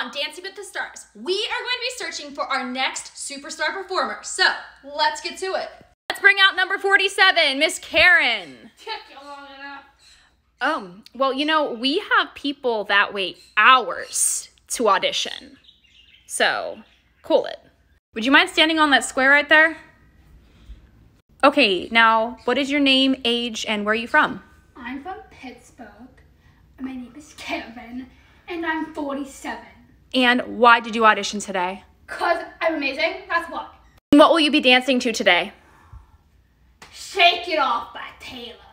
on Dancing with the Stars. We are going to be searching for our next superstar performer. So let's get to it. Let's bring out number 47, Miss Karen. Well, you know, we have people that wait hours to audition. So, cool it. Would you mind standing on that square right there? Okay, now, what is your name, age, and where are you from? I'm from Pittsburgh. My name is Karen, and I'm 47. And why did you audition today? 'Cause I'm amazing, that's why. What will you be dancing to today? Shake It Off by Taylor.